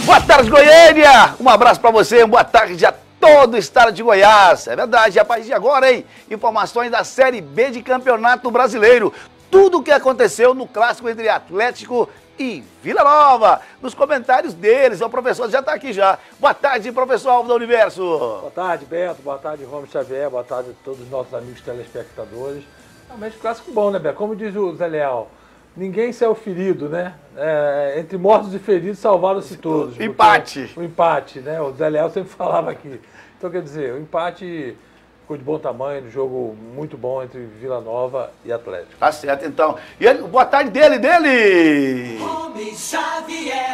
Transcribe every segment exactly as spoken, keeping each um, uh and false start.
Boa tarde, Goiânia! Um abraço para você, boa tarde a todo o estado de Goiás. É verdade, a partir de agora, hein? Informações da Série B de Campeonato Brasileiro. Tudo o que aconteceu no clássico entre Atlético e Vila Nova. Nos comentários deles, o professor já está aqui já. Boa tarde, professor Alvo do Universo. Boa tarde, Beto. Boa tarde, Romo Xavier. Boa tarde a todos os nossos amigos telespectadores. Realmente clássico bom, né, Beto? Como diz o Zé Leal, ninguém saiu ferido, né? É, entre mortos e feridos salvaram-se todos. Empate. O empate, né? O Zé Leal sempre falava aqui. Então, quer dizer, o empate ficou de bom tamanho, um jogo muito bom entre Vila Nova e Atlético. Tá certo, então. E ele, boa tarde dele, dele! Homem Xavier,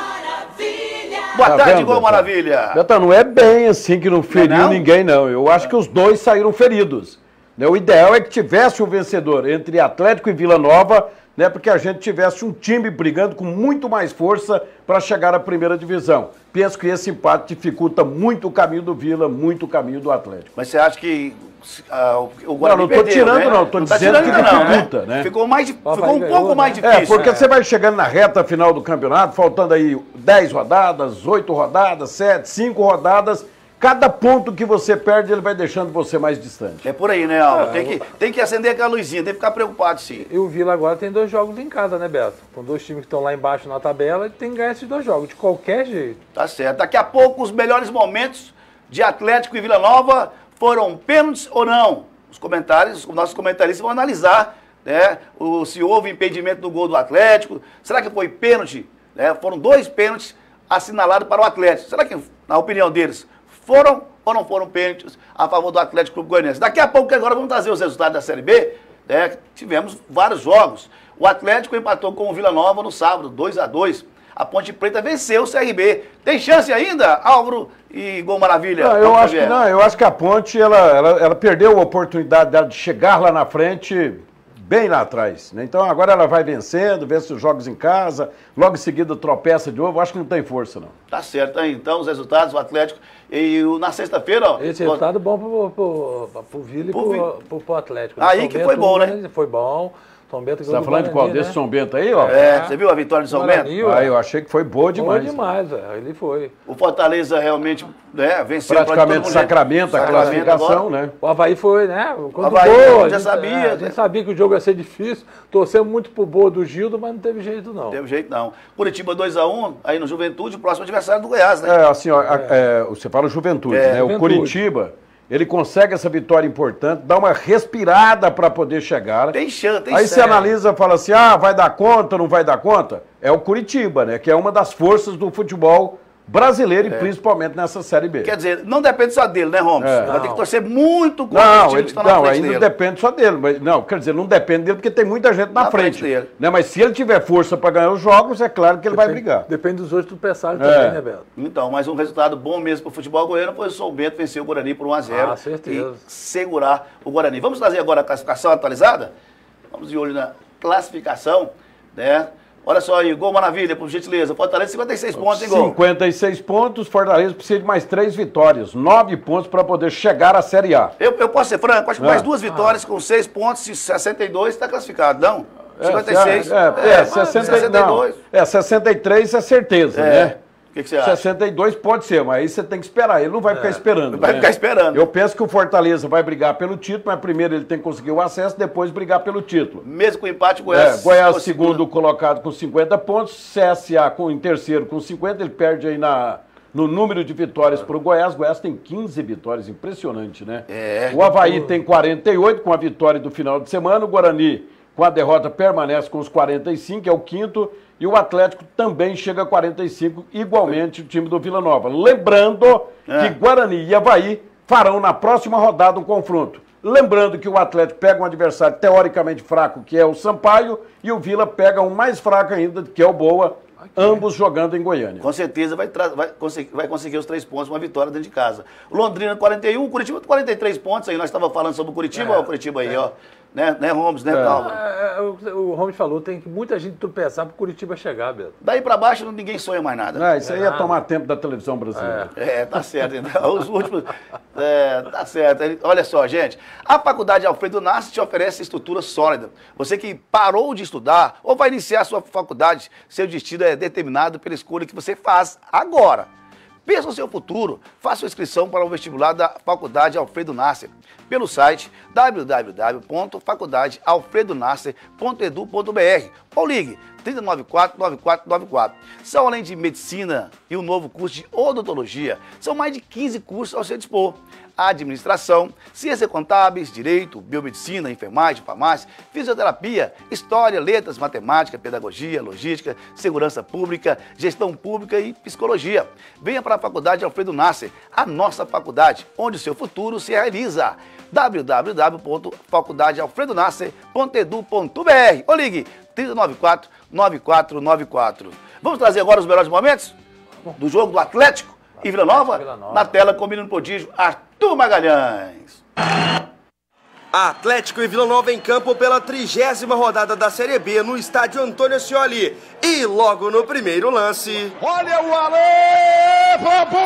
maravilha! Boa Tá tarde, vendo, Gol Beto? Maravilha! Beto, não é bem assim que não feriu não? ninguém, não. Eu acho que os dois saíram feridos. Né? O ideal é que tivesse um vencedor entre Atlético e Vila Nova, né? Porque a gente tivesse um time brigando com muito mais força para chegar à primeira divisão. Penso que esse empate dificulta muito o caminho do Vila, muito o caminho do Atlético. Mas você acha que ah, o- o Não, Guarani não tô perdeu, tirando, né? não. Tô tá dizendo tirando que ainda não, dificulta, né? Ficou, mais, di- Havaí ficou um ganhou, pouco né? mais difícil. É, porque né? você vai chegando na reta final do campeonato, faltando aí dez rodadas, oito rodadas, sete, cinco rodadas. Cada ponto que você perde, ele vai deixando você mais distante. É por aí, né, Alva? Tem que, tem que acender aquela luzinha, tem que ficar preocupado, sim. E o Vila agora tem dois jogos em casa, né, Beto? Com dois times que estão lá embaixo na tabela, ele tem que ganhar esses dois jogos, de qualquer jeito. Tá certo. Daqui a pouco, os melhores momentos de Atlético e Vila Nova foram pênaltis ou não? Os comentários, os nossos comentaristas vão analisar, né, o, se houve impedimento do gol do Atlético. Será que foi pênalti? Né? Foram dois pênaltis assinalados para o Atlético. Será que, na opinião deles, foram ou não foram pênaltis a favor do Atlético Clube Goianiense? Daqui a pouco, que agora vamos trazer os resultados da Série B, né? Tivemos vários jogos. O Atlético empatou com o Vila Nova no sábado, dois a dois. A Ponte Preta venceu o C R B. Tem chance ainda, Álvaro e Gol Maravilha? Não, eu Vamos acho que ver. não, eu acho que a Ponte ela, ela, ela perdeu a oportunidade dela de chegar lá na frente, bem lá atrás. Né? Então agora ela vai vencendo, vence os jogos em casa, logo em seguida tropeça de novo. Acho que não tem força, não. Tá certo, aí, então, os resultados, o Atlético. E o- na sexta-feira, ó. Esse resultado é bom pro, pro, pro Vila e Pro pro, Vi- pro, pro Atlético. Aí São que Bento, foi bom, né? Foi bom. São Bento Você tá ganhou do falando de qual? Guarani, Desse né? São Bento aí, ó? É, você viu a vitória de São Bento? Guarani, Ah, eu achei que foi boa Demais. demais. Foi demais, velho. Ele foi. O Fortaleza realmente, né, venceu. Praticamente todo mundo, né? sacramenta a Sacramento classificação, agora. né? O Avaí foi, né? Quando Avaí, gol, já a gente- sabia, é, a né? gente sabia que o jogo ia ser difícil. Torcemos muito pro boa do Gildo, mas não teve jeito, não. Não teve jeito, não. Curitiba dois a um, aí no Juventude, o próximo adversário do Goiás, né? É, assim, ó, a- é, você fala Juventude, É, né? O Juventude. Curitiba, ele consegue essa vitória importante, dá uma respirada para poder chegar. Tem chance, tem Aí chance. você analisa e fala assim, ah, vai dar conta, não vai dar conta? É o Curitiba, né? Que é uma das forças do futebol brasileiro e principalmente nessa Série B. Quer dizer, não depende só dele, né, Romulo? É. Vai ter que Não. torcer muito contra os Não, times ele, que estão na não frente ainda dele. depende só dele. Mas, não, quer dizer, não depende dele porque tem muita gente na, Na frente frente. dele. Né? Mas se ele tiver força para ganhar os jogos, é claro que ele vai brigar. Depende dos outros tropeçarem É. também, né, Beto? Então, mas um resultado bom mesmo para o futebol goiano foi o São Bento vencer o Guarani por um a zero. Ah, certeza. E segurar o Guarani. Vamos trazer agora a classificação atualizada? Vamos de olho na classificação, né? Olha só aí, Gol Maravilha, por gentileza. Fortaleza, cinquenta e seis pontos, hein, Gol? cinquenta e seis pontos, Fortaleza precisa de mais três vitórias. Nove pontos para poder chegar à Série A. Eu, eu posso ser franco, acho que É. mais duas vitórias com seis pontos e sessenta e dois está classificado, não? cinquenta e seis. É, é, é, sessenta, sessenta e dois. não, é, sessenta e três é certeza, É. né? O que, que você acha? sessenta e dois pode ser, mas aí você tem que esperar. Ele não vai ficar esperando. Vai né? ficar esperando. Eu penso que o Fortaleza vai brigar pelo título, mas primeiro ele tem que conseguir o acesso, depois brigar pelo título. Mesmo com o empate, o Goiás... É, Goiás ficou segundo colocado com cinquenta pontos, C S A com, em terceiro com cinquenta, ele perde aí na, no número de vitórias para o Goiás. Goiás tem quinze vitórias, impressionante, né? É. O Avaí tem quarenta e oito com a vitória do final de semana, o Guarani com a derrota permanece com os quarenta e cinco, é o quinto, e o Atlético também chega a quarenta e cinco, igualmente o time do Vila Nova. Lembrando É. que Guarani e Avaí farão na próxima rodada um confronto. Lembrando que o Atlético pega um adversário teoricamente fraco, que é o Sampaio, e o Vila pega um mais fraco ainda, que é o Boa, ambos jogando em Goiânia. Com certeza vai, tra- vai, conseguir, vai conseguir os três pontos, uma vitória dentro de casa. Londrina quarenta e um, Curitiba quarenta e três pontos aí. Nós estávamos falando sobre o Curitiba, É, ó, o Curitiba aí, ó. Né, né, Holmes, né, É. Calma? É, é, o, o Holmes falou, tem que muita gente tropeçar pro Curitiba chegar, Beto. Daí pra baixo ninguém sonha mais nada. Não, isso aí é nada. tomar tempo da televisão brasileira. É, tá certo. Então, os últimos. É, tá certo. Ele- Olha só, gente. A Faculdade Alfredo Nassi te oferece estrutura sólida. Você que parou de estudar ou vai iniciar a sua faculdade, seu destino é é determinado pela escolha que você faz agora. Pensa no seu futuro. Faça sua inscrição para o vestibular da Faculdade Alfredo Nasser pelo site w w w ponto faculdade alfredo nasser ponto edu ponto b r ou ligue três nove quatro, nove quatro nove quatro. São, além de medicina e o novo curso de odontologia, são mais de quinze cursos ao seu dispor. Administração, ciências contábeis, direito, biomedicina, enfermagem, farmácia, fisioterapia, história, letras, matemática, pedagogia, logística, segurança pública, gestão pública e psicologia. Venha para a Faculdade Alfredo Nasser, a nossa faculdade, onde o seu futuro se realiza. w w w ponto faculdade alfredo nasser ponto edu ponto b r ou ligue três nove quatro, nove quatro nove quatro. Vamos trazer agora os melhores momentos do jogo do Atlético e Vila Nova? Vila Nova. Na tela, combinando prodígio, Arthur Magalhães. Atlético e Vila Nova em campo pela trigésima rodada da Série B no estádio Antônio Ascioli. E logo no primeiro lance... Olha o Alê!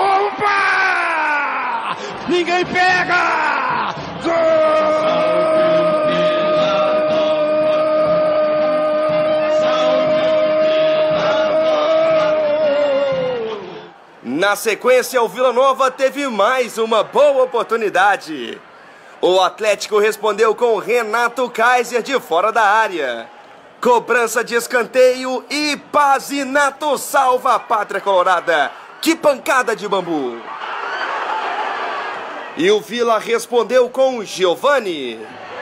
Bomba! Ninguém pega! Gol! Na sequência, o Vila Nova teve mais uma boa oportunidade. O Atlético respondeu com Renato Kaiser de fora da área. Cobrança de escanteio e Pazinato salva a pátria colorada. Que pancada de bambu! E o Vila respondeu com Giovani.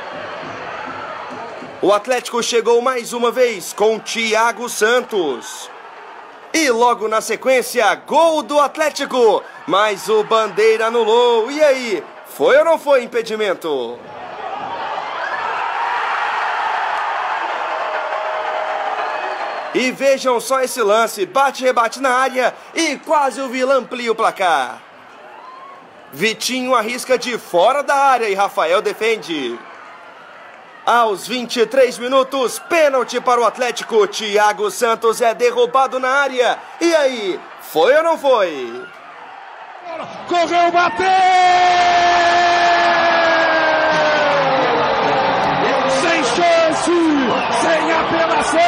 O Atlético chegou mais uma vez com Thiago Santos. E logo na sequência, gol do Atlético. Mas o Bandeira anulou. E aí, foi ou não foi impedimento? E vejam só esse lance. Bate-rebate na área e quase o Vila amplia o placar. Vitinho arrisca de fora da área e Rafael defende. Aos vinte e três minutos, pênalti para o Atlético. Thiago Santos é derrubado na área. E aí, foi ou não foi? Correu, bateu! Sem chance, sem apelação!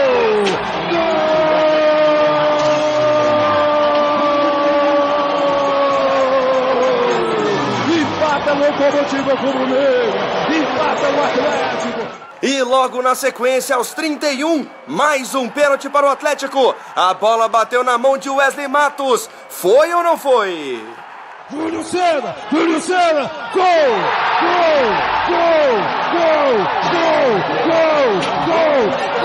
Gol! Empata a Locomotiva Rubro-Negra, empata o Atlético. E logo na sequência, aos trinta e um, mais um pênalti para o Atlético. A bola bateu na mão de Wesley Matos. Foi ou não foi? Júlio César, Júlio César, gol, gol, gol, gol, gol, gol, gol,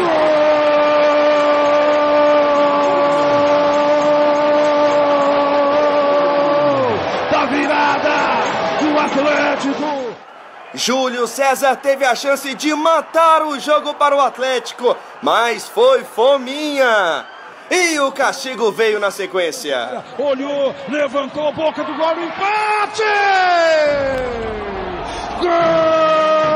gol, da virada do Atlético. Júlio César teve a chance de matar o jogo para o Atlético, mas foi fominha. E o castigo veio na sequência. Olhou, levantou a boca do gol, empate! Gol!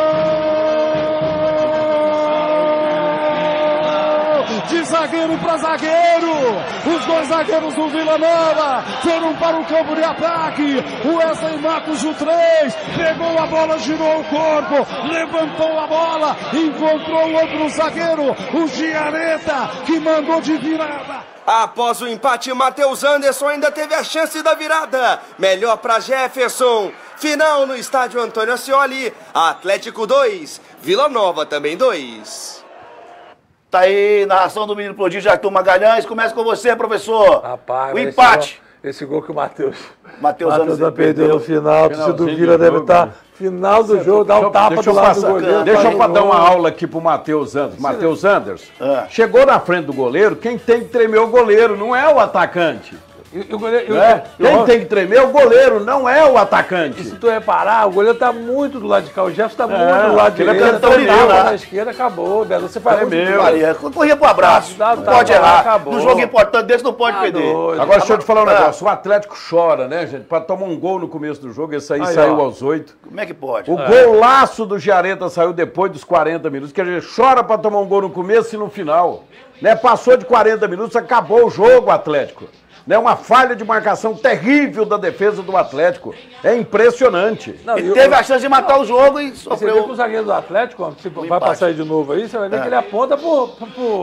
De zagueiro para zagueiro. Os dois zagueiros do Vila Nova foram para o campo de ataque. O Wesley Matos, o três, pegou a bola, girou o corpo, levantou a bola, encontrou o outro zagueiro, o Giareta, que mandou de virada. Após o empate, Matheus Anderson ainda teve a chance da virada. Melhor para Jefferson. Final no estádio Antônio Ascioli. Atlético dois, Vila Nova também dois. Tá aí, narração do menino prodígio Arthur Magalhães. Começa com você, professor. Rapaz, o empate. Esse gol, esse gol que o Matheus Matheus Anderson perdeu no final. O torcedor do Vila deve estar. Final do jogo, dá um tapa deixa do lado passar, do goleiro. Deixa eu tá dar uma aula aqui pro Matheus Anderson. Matheus Anderson, Ah. chegou na frente do goleiro, quem tem que tremer é o goleiro, não é o atacante. E, e o goleiro, É? e o- Quem tem que tremer é o goleiro, não é o atacante. E se tu reparar, o goleiro tá muito do lado de cá. O Jefferson tá muito É, do lado ele é direito. cantão Ele de mim, tava né? na esquerda, acabou. Belo. Você faz É muito meu. gol. Maria, corria pro abraço. Dá- não dá- pode dá- errar. acabou. Num jogo importante desse não pode Tá perder. doido. Agora deixa eu te falar um Ah. negócio, o Atlético chora, né, gente? Pra tomar um gol no começo do jogo, esse aí, Aí, saiu ó. aos oito. Como é que pode? O golaço do Giareta saiu depois dos quarenta minutos, que a gente chora pra tomar um gol no começo e no final. Né? Passou de quarenta minutos, acabou o jogo, Atlético. Né? Uma falha de marcação terrível da defesa do Atlético. É impressionante. Não, Ele e o- teve a chance de matar o jogo e Você vê que o sofreu. zagueiro do Atlético, ó, se vai empate. passar aí de novo aí, você vai ver É. que ele aponta pro, pro, pro,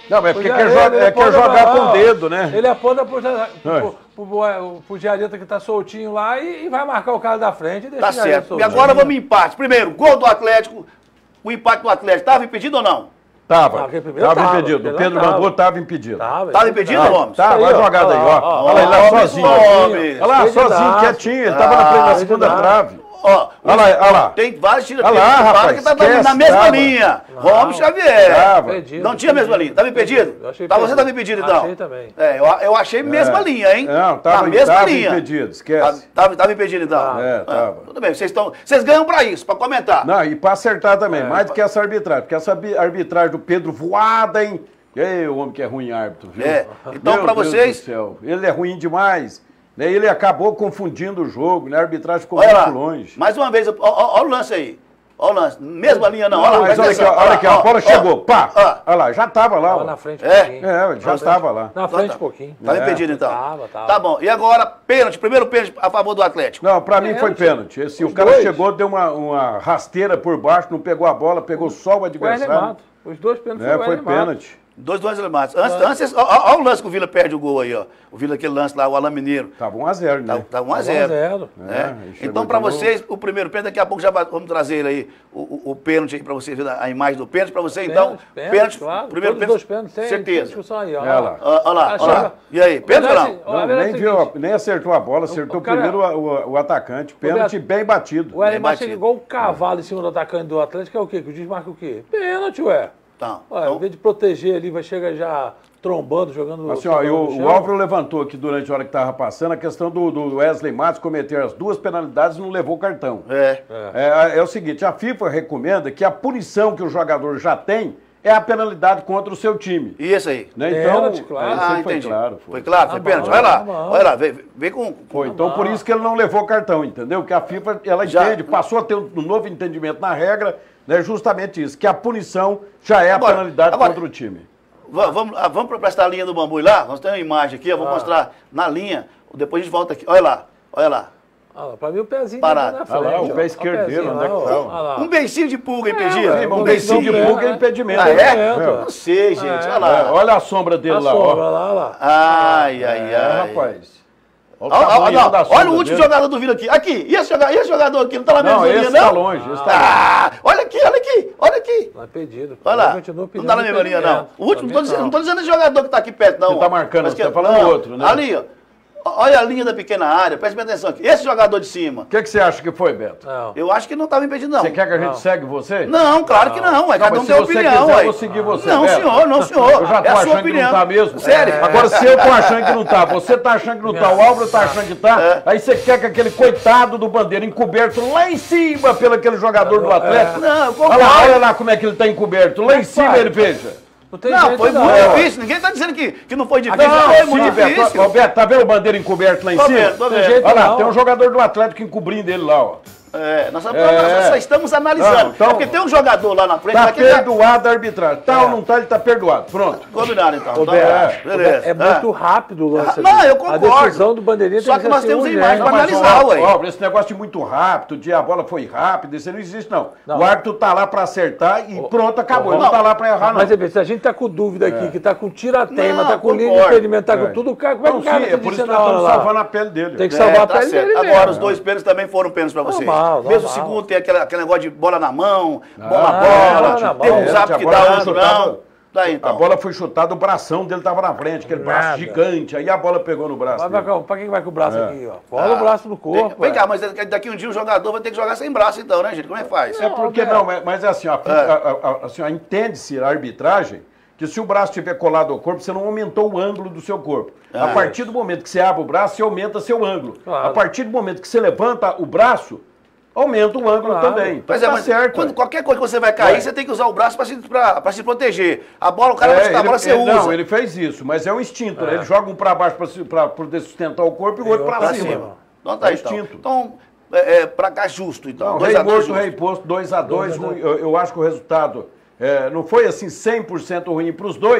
Não, mas é porque Podia quer, ele, joga, ele é, quer aponta jogar pra lá, com o ó. dedo, né? Ele aponta pro, pro, É. pro, pro, pro Giareta que tá soltinho lá e, e vai marcar o cara da frente e deixa Tá o Giareta certo. E soltinho. agora vamos em empate. Primeiro, gol do Atlético. O empate do Atlético estava impedido ou não? Tava. Ah, aquele primeiro Tava tava, impedido. O aquele Pedro tava. Bangu tava impedido. Tá, velho. Tava impedido, Tá. Gomes? Tá, Aí, vai ó. jogada aí, ó. Ó, Olha lá, ele lá Gomes, sozinho. Gomes. Olha lá, Perdidaço. sozinho, quietinho. Ele tava na, frente, na segunda perdidaço. trave. Ó, Olha lá, olha lá. tem vários tiros Olha lá, rapaz, que tá esquece, na mesma tava. linha. Não. Rômulo Xavier. Tava. Perdido, Não tinha a mesma linha. Tava impedido? Eu achei Tá, você perdido. tava impedido, então? Achei também. É, eu, eu achei mesma É. linha, hein? Não, tava, na mesma tava linha. impedido, esquece. Tava, tava, tava impedido, então? É, tava. Tudo bem, vocês estão. Vocês ganham pra isso, pra comentar. Não, e pra acertar também, É. mais do que essa arbitragem. Porque essa arbi- arbitragem do Pedro voada, hein? Ei, o homem que é ruim árbitro, viu? É. Então, Meu pra Deus vocês- do céu, ele é ruim demais. Né? Ele acabou confundindo o jogo, né? A arbitragem ficou Olha muito lá. longe. Mais uma vez, ó, ó, ó o lance aí. Ó o lance. Mesma linha, não. Olha lá, Mas presta olha aqui, atenção. ó, olha aqui, ó, a bola ó, chegou, ó. pá! Ó. Olha lá, já tava lá. Tava ó. na frente um É? pouquinho. É, ele já Na frente. estava lá. Na frente tá. um pouquinho. Tava É. impedido, então. Tava, tava. Tá bom. E agora, pênalti. Primeiro pênalti a favor do Atlético. Não, pra mim foi Pênalti. pênalti. Esse, o Os cara dois. chegou, deu uma, uma rasteira por baixo, não pegou a bola, pegou só o O Wesley adversário. Mato. Os dois pênaltis É, foi o foi Wesley Mato. pênalti. Dois, dois remates. Antes, antes ó, ó, ó o lance que o Vila perde o gol aí, ó. O Vila, aquele lance lá, o Alain Mineiro. Tava um a zero, Tá, né? tá um a um a zero. zero. né? É, e chegou Então, de pra novo. vocês, o primeiro pênalti, daqui a pouco já vai- vamos trazer ele aí, o, o, o pênalti aí pra você ver a, a imagem do pênalti. Pra você, então, Pênalti, pênalti, claro. primeiro Todos os pênalti, dois pênaltis, sem certeza. discussão aí, ó. É lá. Ó, ó lá, Ah, ó lá. chega. E aí, pênalti ou não? Ó, Não, a verdade nem, é o viu, seguinte, nem acertou a bola, acertou o cara- primeiro o, o- o atacante. Pênalti Beto, bem batido. O Wesley Bem Mato batido. chega igual um cavalo em cima do atacante do Atlético, que é o quê? Que o juiz marca o quê? Pênalti, ué. Tá. Ué, Então, Em vez de proteger ali, vai chegar já trombando, jogando... Assim, ó, e jogando no o, chão. o Álvaro levantou aqui durante a hora que estava passando a questão do, do Wesley Matos cometer as duas penalidades e não levou o cartão. é. É, é o seguinte, a FIFA recomenda que a punição que o jogador já tem é a penalidade contra o seu time. E esse aí? Né? Pênalti, Então, claro. isso Ah, aí foi entendi. claro. Foi, Foi claro, foi Tá pênalti. bom, Olha lá, tá bom. olha lá, vem, vem com... Foi. Então, por isso que ele não levou o cartão, entendeu? Que a FIFA, ela Já- entende, passou a ter um novo entendimento na regra, né? Justamente isso, que a punição já é a Agora- penalidade agora- contra o time. Va- Vamos, ah, vamos prestar a linha do bambu lá? Nós temos uma imagem aqui, eu vou Ah. mostrar na linha, depois a gente volta aqui. Olha lá, olha lá. Ah, lá, pra mim o pezinho Parado. tá na frente. Olha lá, o ó. pé esquerdeiro, pezinho onde é que lá, tá, ó. ó? Olha lá. Um beicinho de pulga impedido. ué, Um Não, beicinho de não, pulga é né? impedimento. Ah, é? É, Não sei, gente. É. Olha lá. É, olha a sombra dele A lá, sombra, ó. lá, olha lá. Ai, ai, É, ai. rapaz. Olha o Olha, olha, tamanho olha, da olha sombra o último dele. jogador do Vila aqui. Aqui, e esse jogador, e esse jogador aqui? Não tá na mesma Não, linha, esse não? tá longe, esse tá Ah, olha aqui, olha aqui, olha aqui. Não é pedido. Olha Eu lá. continuo Não pedindo tá na mesma linha, não. impedimento. O último, não Pra tô mim, dizendo, não tô dizendo esse jogador que tá aqui perto, não. Você tá marcando, Mas você tá falando do outro, né? Ali, ó. Olha a linha da pequena área, preste bem atenção aqui. Esse jogador de cima, O que, que você acha que foi, Beto? Não. eu acho que não estava impedido, não. Você quer que a gente Não. segue você? Não, claro que não. É, cada mas um se tem você opinião, quiser, eu ué. vou seguir você, Não, Beto. senhor, não, senhor. Eu já tô é a sua achando que opinião. não tá mesmo. Sério. Agora, se eu tô achando que não tá, você tá achando que não tá, o Álvaro tá achando que tá, É. aí você quer que aquele coitado do Bandeira encoberto lá em cima pelo aquele jogador do Atlético. Não, eu Olha concordo. lá, olha lá como é que ele tá encoberto. Lá em cima vai. ele veja. Não tem Não, jeito, foi não. muito É, difícil. Ninguém tá dizendo que, que não foi difícil. Não, foi sim, muito Beto, difícil. ó, Beto, tá vendo o Bandeira encoberto lá em Tô cima? vendo, tô Tem vendo. jeito Olha lá, não. tem um jogador do Atlético encobrindo ele lá, ó. É, nós, só- É. nós só estamos analisando. Não, então- é porque tem um jogador lá na frente Tá lá que já... perdoado a arbitragem. Tá ou não tá, ele tá perdoado. Pronto. Combinado, então. Ô, Então, Beto, beleza. É muito rápido o lance. Não, ali. eu concordo. A decisão do Bandeirinha Só tem que nós ser temos a urgente. imagem pra Mas, analisar, ó, ué. ó, esse negócio de muito rápido, de a bola foi rápida, isso não existe, não. Não. O árbitro tá lá pra acertar e pronto, acabou. Ele não. não tá lá pra errar, não. Mas é, se a gente tá com dúvida aqui, que tá com tirateima, Não, tá com linha de concordo. impedimento, tá É. com tudo, o cara, como é que Não, o cara sim, vai é por isso decidir que na nós hora estamos lá? salvando a pele dele. Tem que É, salvar a tá pele certo. dele Agora mesmo. os dois pênaltis também foram pênaltis pra vocês. Normal, Mesmo o normal. segundo tem aquele, aquele negócio de bola na mão, bola Ah, bola, bola na tem mão. um zap A que bola dá, foi outro chutada- não. Daí A então. bola foi chutada, o bração dele tava na frente, aquele braço Nada. gigante, aí a bola pegou no braço Mas vai dele. com- pra quem vai com o braço É. aqui, ó? Cola o braço no Tem- corpo. Vem é. cá, mas daqui um dia o jogador vai ter que jogar sem braço então, né, gente? Como é que faz? É porque não, mas, mas é assim, ó, a- a- a- assim, ó, entende-se a arbitragem que se o braço estiver colado ao corpo, você não aumentou o ângulo do seu corpo. Ah, a partir do momento que você abre o braço, você aumenta seu ângulo. Claro. A partir do momento que você levanta o braço, aumenta o ângulo Claro. também. Então Pois é, tá mas certo. quando- ué. qualquer coisa que você vai cair, Ué. você tem que usar o braço pra se, pra, pra se proteger. A bola, o cara vai É, chutar a ele- bola, você ele- usa. Não, ele fez isso, mas é um instinto, né? Ele joga um pra baixo pra, se- pra poder sustentar o corpo e o outro pra, Pra cima. cima. Então tá, É então. instinto. Então, é, é, pra cá justo, então. Não, dois rei a dois morto, justo. rei posto, dois a dois. Eu, eu acho que o resultado é, não foi assim cem por cento ruim para os dois,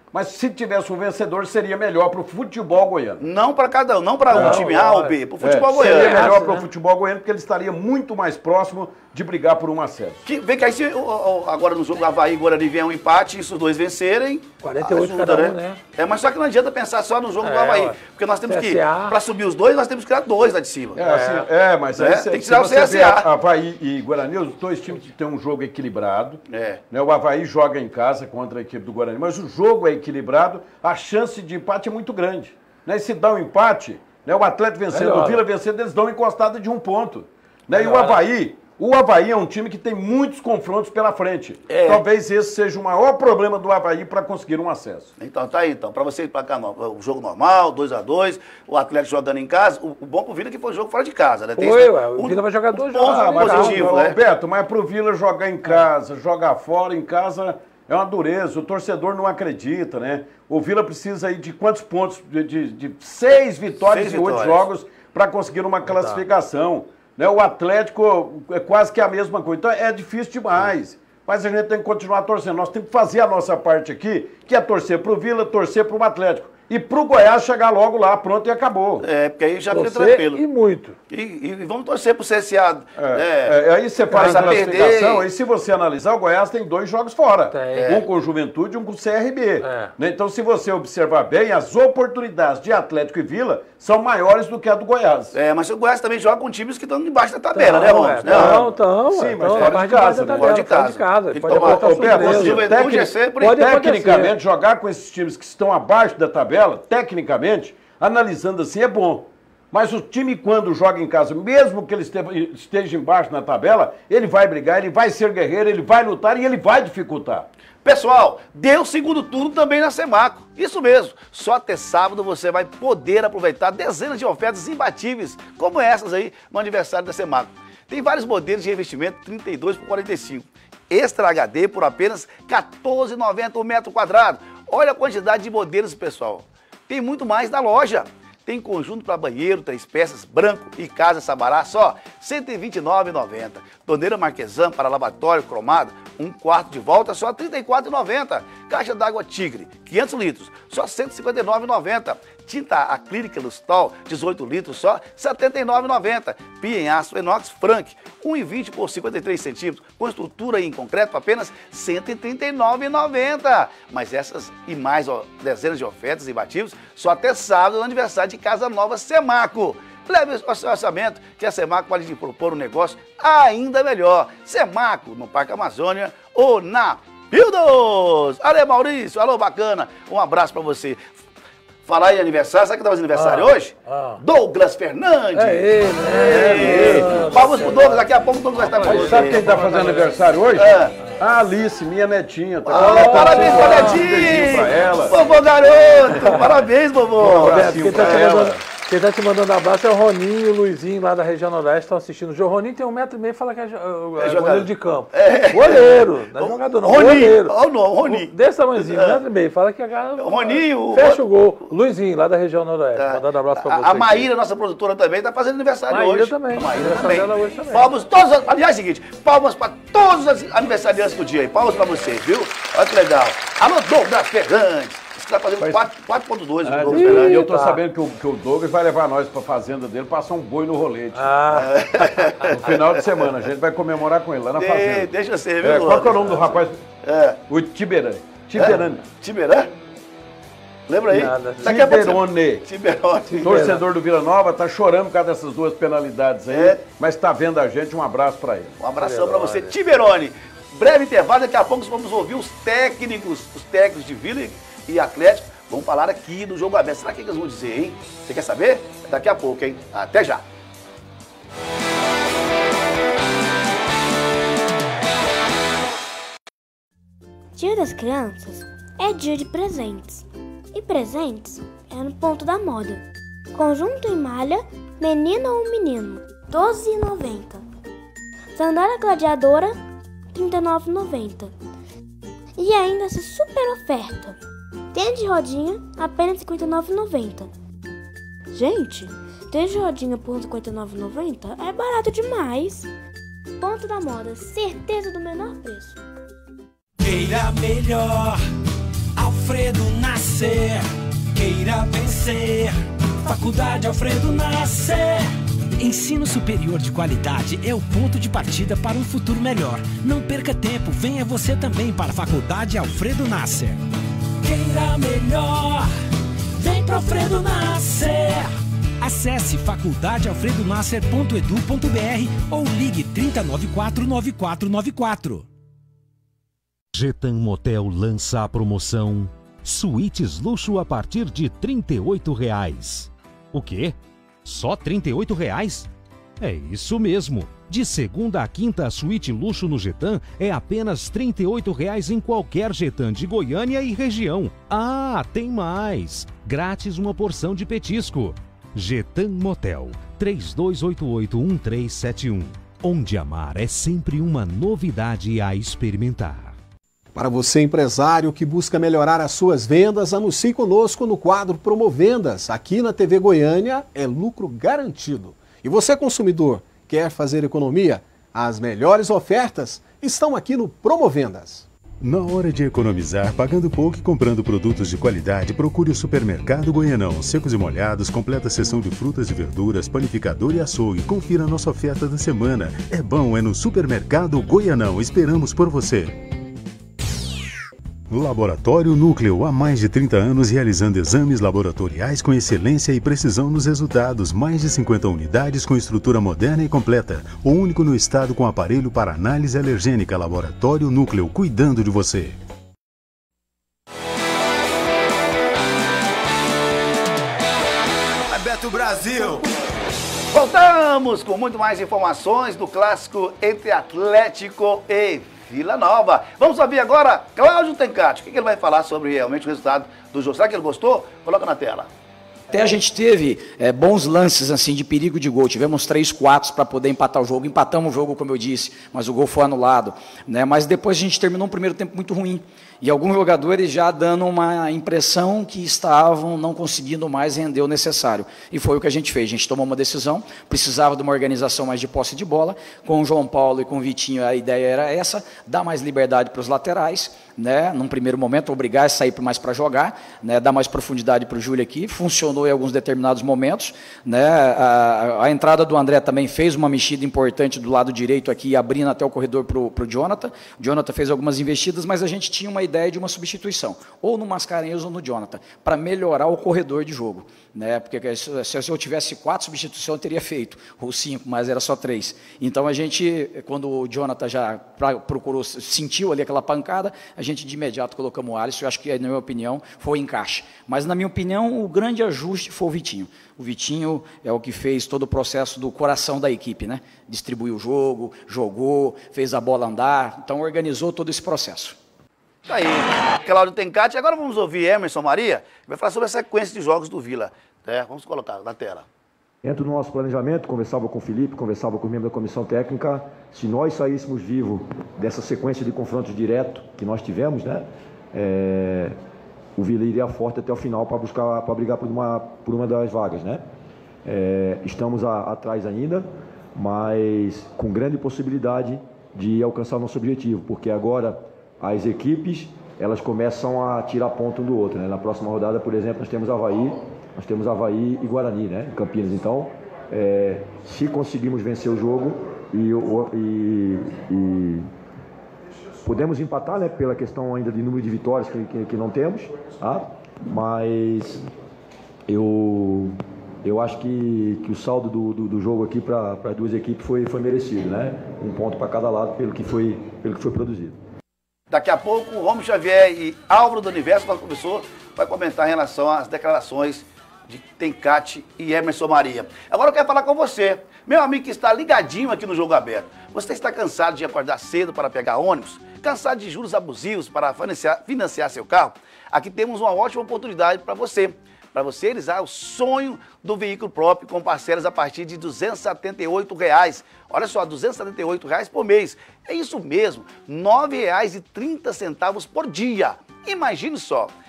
Mas se tivesse um vencedor, seria melhor para o futebol goiano. Não para cada um, não para um time A ou B, para o futebol é, goiano. Seria melhor Nossa, para o né? futebol goiano, porque ele estaria muito mais próximo de brigar por um acesso. Que, vem que aí, se, o- o- agora no jogo Avaí e Guarani vier um empate, e se os dois vencerem... quarenta e oito ajuda, cada um, né? É, mas só que não adianta pensar só no jogo É, do Avaí. ué. Porque nós temos C S A. que, para subir os dois, nós temos que criar dois lá de cima. É, assim, é mas aí É, se, tem que se tirar o você C S A. vê a- Avaí e Guarani, os dois times têm um jogo equilibrado. É. Né? O Avaí joga em casa contra a equipe do Guarani, mas o jogo é equilibrado, a chance de empate é muito grande. Né? E se dá um empate, né? O Atlético vencendo, Melhora. o Vila vencendo, eles dão uma encostada de um ponto. Né? E o Melhora. Avaí, o Avaí é um time que tem muitos confrontos pela frente. É. Talvez esse seja o maior problema do Avaí para conseguir um acesso. Então, tá aí, então. Para você ir para cá, no- o jogo normal, dois a dois, o Atlético jogando em casa. O, o bom pro Vila é que foi um jogo fora de casa, né? Tem Foi, esse- ué, o Vila vai jogar dois ponto jogos, Ah, mas positivo, o, né? o Beto, mas pro Vila jogar em casa, jogar fora em casa é uma dureza. O torcedor não acredita, né? O Vila precisa aí de quantos pontos? De, de- de seis vitórias Seis e oito vitórias. jogos para conseguir uma classificação. Né? O Atlético é quase que a mesma coisa. Então é difícil demais. Mas a gente tem que continuar torcendo. Nós temos que fazer a nossa parte aqui, que é torcer pro Vila, torcer pro Atlético. E pro Goiás chegar logo lá, pronto e acabou. É, porque aí já fica Torcer tranquilo. e muito. E, e- e vamos torcer pro C S A. É, é, aí você faz começa a a perder. classificação, aí se você analisar, o Goiás tem dois jogos fora. Tem. Um com o Juventude e um com o C R B. É. Né? Então, se você observar bem, as oportunidades de Atlético e Vila são maiores do que a do Goiás. É, mas o Goiás também joga com times que estão embaixo da tabela, Não, né, Ramos? é, Né, Não, Ramos? então, Sim, ué, mas então, fora a de parte casa, baixo da né? tabela, Fora de fora de casa. casa. Então, Pode ó, botar Ô, Beto, surpresa. Juventude tecnic- é sempre- Pode acontecer. Tecnicamente, jogar com esses times que estão abaixo da tabela, tecnicamente, analisando assim, é bom. Mas o time, quando joga em casa, mesmo que ele este- esteja embaixo na tabela, ele vai brigar, ele vai ser guerreiro, ele vai lutar e ele vai dificultar. Pessoal, deu o segundo turno também na Semaco. Isso mesmo, só até sábado você vai poder aproveitar dezenas de ofertas imbatíveis, como essas aí no aniversário da Semaco. Tem vários modelos de revestimento trinta e dois por quarenta e cinco. Extra H D por apenas quatorze reais e noventa centavos o metro quadrado. Olha a quantidade de modelos, pessoal. Tem muito mais na loja. Tem conjunto para banheiro, três peças, branco e casa Sabará, só cento e vinte e nove reais e noventa centavos. Torneira Marquesan para lavatório cromado, um quarto de volta, só trinta e quatro reais e noventa centavos. Caixa d'água Tigre, quinhentos litros, só cento e cinquenta e nove reais e noventa centavos. Tinta acrílica Lustol, dezoito litros, só setenta e nove reais e noventa centavos. Pia em aço inox Frank, um e vinte por cinquenta e três centímetros, com estrutura em concreto por apenas cento e trinta e nove reais e noventa centavos. Mas essas e mais ó, dezenas de ofertas imbatíveis só até sábado no aniversário de Casa Nova Semaco. Leve o seu orçamento que a Semaco pode te propor um negócio ainda melhor. Semaco, no Parque Amazônia ou na Pildos. Alô, Maurício, alô, bacana. Um abraço pra você. Falar em aniversário, sabe que tá fazendo aniversário Ah, hoje? ah. Douglas Fernandes. É ele, né? É ele. Palmas pro Douglas, daqui a pouco o Douglas vai estar com Mas você. sabe quem está fazendo aniversário hoje? É. A Alice, minha netinha. Tá Ah, completando parabéns, cinco anos. Panetinho! Um beijinho pra ela. Vovô garoto! Parabéns, vovô! Um Beto, abracinho quem tá, pra te ela. mandando, quem tá te mandando abraço é o Roninho e o Luizinho lá da região noroeste, estão assistindo. O Roninho tem um metro e meio e fala que é, jo- é, jogador. goleiro de campo. Goleiro, não é jogador não, Roninho, goleiro. olha o nome, Roninho. Desse tamanhozinho, um metro e meio, fala que a cara Roninho, fecha o gol. Luizinho, lá da região noroeste, mandando abraço pra você. A, a Maíra, nossa produtora, também está fazendo aniversário Maíra hoje. também. A Maíra Aniversário também. dela hoje também. Palmas, todos, aliás, é o seguinte, palmas para todos os aniversariantes do dia aí. Palmas para vocês, viu? Olha que legal. Alô, Douglas Fernandes. Isso que tá fazendo Mas- quatro ponto dois o Ah, Douglas e Fernandes. eu tô Tá. sabendo que o, que o Douglas vai levar nós pra fazenda dele, passar um boi no rolete. Ah, No final de semana, a gente vai comemorar com ele lá na De- fazenda. Deixa você, viu, É, qual que é o Douglas? nome do rapaz? É. O Tiberani. Tiberani. Tiberã? Lembra aí? Nada. Daqui a pouco você- Tiberone. Tiberone. Torcedor do Vila Nova tá chorando por causa dessas duas penalidades aí, É. mas tá vendo a gente, um abraço pra ele. Um abração para você, Tiberone. Breve intervalo, daqui a pouco vamos ouvir os técnicos, os técnicos de Vila e Atlético. Vão falar aqui do jogo aberto. Será que eles vão dizer, hein? Você quer saber? Daqui a pouco, hein? Até já. Dia das Crianças é dia de presentes. E presentes é no ponto da moda. Conjunto em malha, menina ou menino, doze reais e noventa centavos. Sandália gladiadora, trinta e nove reais e noventa centavos. E ainda essa super oferta. Tênis de rodinha, apenas cinquenta e nove reais e noventa centavos. Gente, tênis de rodinha por cinquenta e nove reais e noventa centavos é barato demais. Ponto da moda, certeza do menor preço. Queira melhor, Alfredo na queira vencer. Faculdade Alfredo Nasser. Ensino superior de qualidade é o ponto de partida para um futuro melhor. Não perca tempo, venha você também para a Faculdade Alfredo Nasser. Queira melhor, vem pro Alfredo Nasser. Acesse faculdade alfredo nasser ponto edu ponto br ou ligue trinta, noventa e quatro, noventa e quatro noventa e quatro. Getan Motel lança a promoção Suítes Luxo a partir de trinta e oito reais. O quê? Só trinta e oito reais? É isso mesmo. De segunda a quinta, a suíte luxo no Getan é apenas trinta e oito reais em qualquer Getan de Goiânia e região. Ah, tem mais! Grátis uma porção de petisco. Getan Motel, três dois oito oito, um três sete um. Onde amar é sempre uma novidade a experimentar. Para você, empresário que busca melhorar as suas vendas, anuncie conosco no quadro Promovendas. Aqui na T V Goiânia é lucro garantido. E você, consumidor, quer fazer economia? As melhores ofertas estão aqui no Promovendas. Na hora de economizar, pagando pouco e comprando produtos de qualidade, procure o Supermercado Goianão. Secos e molhados, completa seção de frutas e verduras, panificador e açougue. Confira a nossa oferta da semana. É bom, é no Supermercado Goianão. Esperamos por você. Laboratório Núcleo, há mais de trinta anos realizando exames laboratoriais com excelência e precisão nos resultados. Mais de cinquenta unidades com estrutura moderna e completa. O único no estado com aparelho para análise alergênica. Laboratório Núcleo, cuidando de você. Beto Brasil. Voltamos com muito mais informações do clássico entre Atlético e Vila Nova. Vamos ouvir agora Cláudio Tencati. O que ele vai falar sobre realmente o resultado do jogo? Será que ele gostou? Coloca na tela. Até a gente teve é, bons lances assim de perigo de gol. Tivemos três, quatro para poder empatar o jogo. Empatamos o jogo, como eu disse, mas o gol foi anulado, né? Mas depois a gente terminou um primeiro tempo muito ruim. E alguns jogadores já dando uma impressão que estavam não conseguindo mais render o necessário. E foi o que a gente fez. A gente tomou uma decisão, precisava de uma organização mais de posse de bola. Com o João Paulo e com o Vitinho, a ideia era essa, dar mais liberdade para os laterais, né? Num primeiro momento, obrigar a sair mais para jogar, né? Dar mais profundidade para o Júlio aqui. Funcionou em alguns determinados momentos, né? A, a entrada do André também fez uma mexida importante do lado direito aqui, abrindo até o corredor para o Jonathan. O Jonathan fez algumas investidas, mas a gente tinha uma ideia de uma substituição, ou no Mascarenhas ou no Jonathan, para melhorar o corredor de jogo, né? Porque se eu tivesse quatro substituições, eu teria feito, ou cinco, mas era só três. Então a gente, quando o Jonathan já procurou, sentiu ali aquela pancada, a gente de imediato colocamos o Alisson. Eu acho que, na minha opinião, foi encaixe. Mas, na minha opinião, o grande ajuste foi o Vitinho. O Vitinho é o que fez todo o processo do coração da equipe, né? Distribuiu o jogo, jogou, fez a bola andar, então organizou todo esse processo. Tá aí, Cláudio Tencati. Agora vamos ouvir Emerson Maria, que vai falar sobre a sequência de jogos do Vila. É, vamos colocar na tela. Dentro do nosso planejamento, conversava com o Felipe, conversava com o membro da comissão técnica, se nós saíssemos vivos dessa sequência de confrontos direto que nós tivemos, né, é, o Vila iria forte até o final para buscar, para brigar por uma, por uma das vagas, né. É, estamos a, atrás ainda, mas com grande possibilidade de alcançar nosso objetivo, porque agora as equipes, elas começam a tirar ponto um do outro, né. Na próxima rodada, por exemplo, nós temos Avaí, nós temos Avaí e Guarani, né, em Campinas. Então, é, se conseguimos vencer o jogo e, e, e podemos empatar, né, pela questão ainda de número de vitórias que, que, que não temos, tá? Mas eu, eu acho que, que o saldo do, do, do jogo aqui para as duas equipes foi, foi merecido, né? Um ponto para cada lado pelo que foi, pelo que foi produzido. Daqui a pouco, o Romulo Xavier e Álvaro do Universo, nosso professor, vai comentar em relação às declarações de Tencati e Emerson Maria. Agora eu quero falar com você, meu amigo que está ligadinho aqui no Jogo Aberto. Você está cansado de acordar cedo para pegar ônibus? Cansado de juros abusivos para financiar, financiar seu carro? Aqui temos uma ótima oportunidade para você. Para você realizar o sonho do veículo próprio com parcelas a partir de duzentos e setenta e oito reais. Olha só, duzentos e setenta e oito reais por mês. É isso mesmo, nove reais e trinta centavos por dia. Imagine só,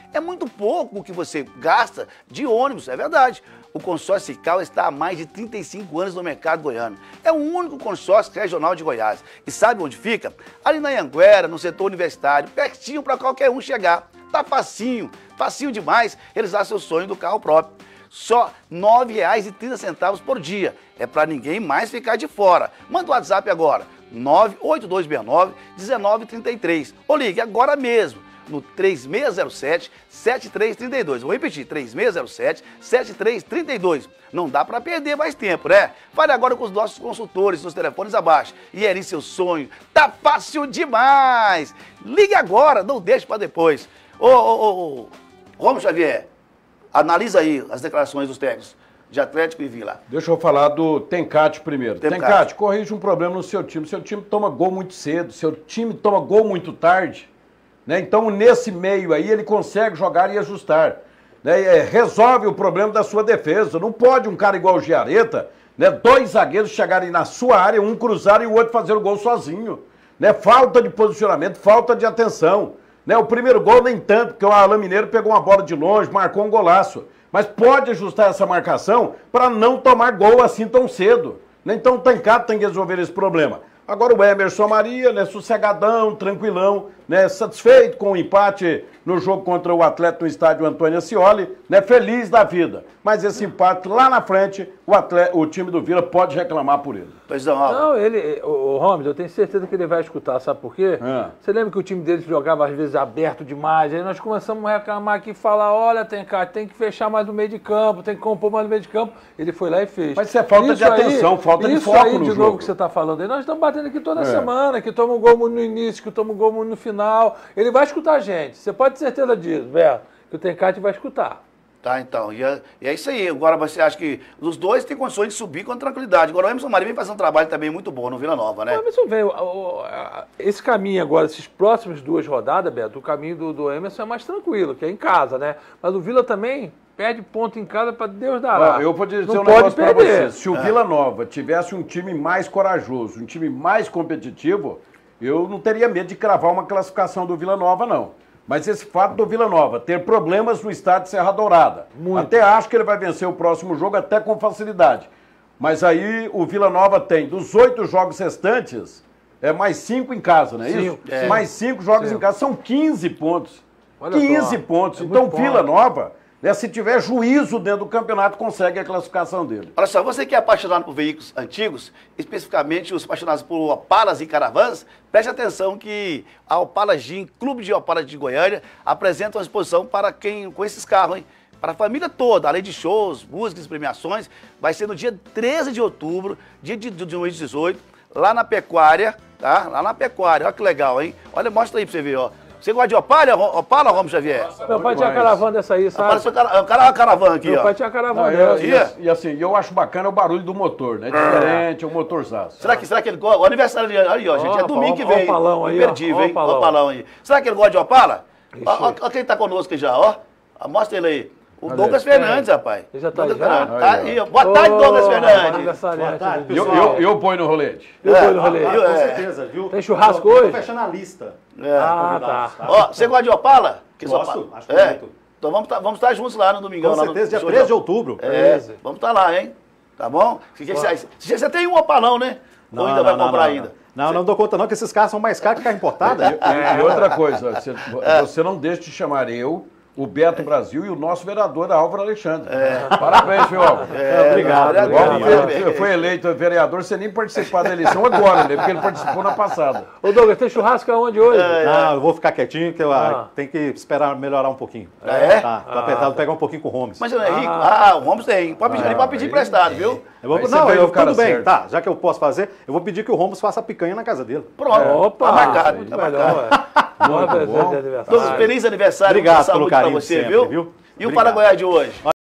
É muito pouco o que você gasta de ônibus, é verdade. O consórcio Cical está há mais de trinta e cinco anos no mercado goiano. É o único consórcio regional de Goiás. E sabe onde fica? Ali na Anhanguera, no setor universitário, pertinho para qualquer um chegar. Tá facinho, facinho demais realizar seu sonho do carro próprio. Só nove reais e trinta centavos por dia. É para ninguém mais ficar de fora. Manda o WhatsApp agora, nove oito dois seis nove, um nove três três. Ou ligue agora mesmo no três seis zero sete, sete três três dois. Vou repetir, três seis zero sete, sete três três dois. Não dá para perder mais tempo, né? Fale agora com os nossos consultores nos telefones abaixo. E é seu sonho. Tá fácil demais. Ligue agora, não deixe para depois. Ô, ô, ô, ô, Romulo Xavier, analisa aí as declarações dos técnicos de Atlético e Vila. Deixa eu falar do Tencate primeiro. Tencate, Tencate, corrige um problema no seu time. Seu time toma gol muito cedo, seu time toma gol muito tarde. Né? Então, nesse meio aí, ele consegue jogar e ajustar. Né? É, resolve o problema da sua defesa. Não pode um cara igual o Giareta, né? Dois zagueiros chegarem na sua área, um cruzar e o outro fazer o gol sozinho. Né? Falta de posicionamento, falta de atenção. Né? O primeiro gol nem tanto, porque o Alain Mineiro pegou uma bola de longe, marcou um golaço. Mas pode ajustar essa marcação para não tomar gol assim tão cedo. Né? Então o Tencate tem que resolver esse problema. Agora o Emerson Maria, né, sossegadão, tranquilão, né, satisfeito com o empate no jogo contra o Atlético no estádio Antônio Ascioli, né, feliz da vida. Mas esse empate lá na frente, o, atleta, o time do Vila pode reclamar por ele. Pois não, não ele, o, o Romulo, eu tenho certeza que ele vai escutar, sabe por quê? É. Você lembra que o time deles jogava às vezes aberto demais, aí nós começamos a reclamar aqui e falar, olha, Tencate, tem que fechar mais no meio de campo, tem que compor mais no meio de campo. Ele foi lá e fez. Mas isso é falta isso de aí, atenção, falta de foco aí, no de jogo. novo que você está falando aí, nós estamos batendo aqui toda é. semana, que toma um gol no início, que toma um gol no final. Ele vai escutar a gente, você pode ter certeza disso, Beto, que o Tencate vai escutar. Tá, então, e é, e é isso aí. Agora você acha que os dois têm condições de subir com tranquilidade. Agora o Emerson Maria vem fazendo um trabalho também muito bom no Vila Nova, né? O Emerson vem, o, o, esse caminho agora, esses próximos duas rodadas, Beto, o caminho do, do Emerson é mais tranquilo, que é em casa, né? Mas o Vila também perde ponto em casa para Deus dará. Ah, eu vou dizer Não um pode negócio para perder. você. Se o É. Vila Nova tivesse um time mais corajoso, um time mais competitivo, eu não teria medo de cravar uma classificação do Vila Nova, não. Mas esse fato do Vila Nova ter problemas no estádio Serra Dourada, Muito. até acho que ele vai vencer o próximo jogo até com facilidade. Mas aí o Vila Nova tem, dos oito jogos restantes, é mais cinco em casa, não é Cinco, isso? é. Mais cinco jogos Cinco. em casa, são quinze pontos. Olha quinze só, pontos. é Então muito Vila ponto. Nova, né, se tiver juízo dentro do campeonato, consegue a classificação dele. Olha só, você que é apaixonado por veículos antigos, especificamente os apaixonados por Opalas e Caravans, preste atenção que a Opala Gin, Clube de Opala de Goiânia, apresenta uma exposição para quem com esses carros, hein? Para a família toda, além de shows, músicas e premiações, vai ser no dia treze de outubro, dia de dois mil e dezoito, lá na Pecuária, tá? Lá na Pecuária, olha que legal, hein? Olha, mostra aí pra você ver, ó. Você gosta de Opala, Opala, Romulo Xavier? Meu pai tinha caravana dessa aí, sabe? Apareceu cara, cara, uma caravana aqui, Meu ó. pai tinha caravana Não, eu- dessa. e, e assim, eu acho bacana o barulho do motor, né? Diferente, é um motorzaço. Será que, será que ele gosta? O aniversário ali, aí, ó, gente, é Ó, domingo ó, que ó vem. o Opalão aí, ó. Imperdível, Ó o hein? Ó Opalão. o Opalão aí. Será que ele gosta de Opala? Ixi. Ó, ó, ó quem tá conosco aí já, ó. Ó, mostra ele aí. O Olha Douglas aí. Fernandes, rapaz. Ele já tá aí, Douglas já? Fernandes. Tá Aí, aí, ó. Boa tarde, Ô, Douglas Fernandes. aniversariante Boa tarde, do Eu, pessoal. eu, eu ponho no rolete. Eu É. fui no rolê. Eu- Com é. certeza, viu? Tem churrasco Tô- tô hoje? fechando a lista. É. Ah, Convidados, tá. Ó, você gosta de Opala? Que Gosto, Opala- acho que é. muito. Então vamos estar vamos estar juntos lá no domingão. Com lá no certeza, dia show treze de outubro. É, treze. vamos estar lá, hein? Tá bom? Você, que que você, você você tem um Opalão, né? Ou ainda vai comprar ainda? Não, não dou conta não, que esses carros são mais caros que carro importado. E, e outra coisa, você, você não deixe de chamar eu, o Beto Brasil e o nosso vereador Álvaro Alexandre. Parabéns, meu Álvaro. É, obrigado, não, O Álvaro obrigado. foi, foi eleito vereador sem nem participar da eleição agora, né? Porque ele participou na passada. Ô, Douglas, tem churrasco aonde hoje? Não, eu vou ficar quietinho, que eu Ah. ah, tenho que esperar melhorar um pouquinho. Ah, é? Tá, tô apertado, pegar um pouquinho com o Holmes. Mas você não é rico? Ah, o Holmes tem. Pode pedir, ele pode pedir aí- emprestado, viu? Eu vou, Aí você não, veio eu, no cara tudo bem, certo. tá, já que eu posso fazer, eu vou pedir que o Holmes faça a picanha na casa dele. Pronto. Opa, Tá marcado. muito Tá melhor, marcado. ué. Bom Muito presente bom. de aniversário. Douglas, feliz aniversário. Obrigado muita pelo saúde pra carinho você, sempre, viu? viu? E o Obrigado. Paraguai de hoje?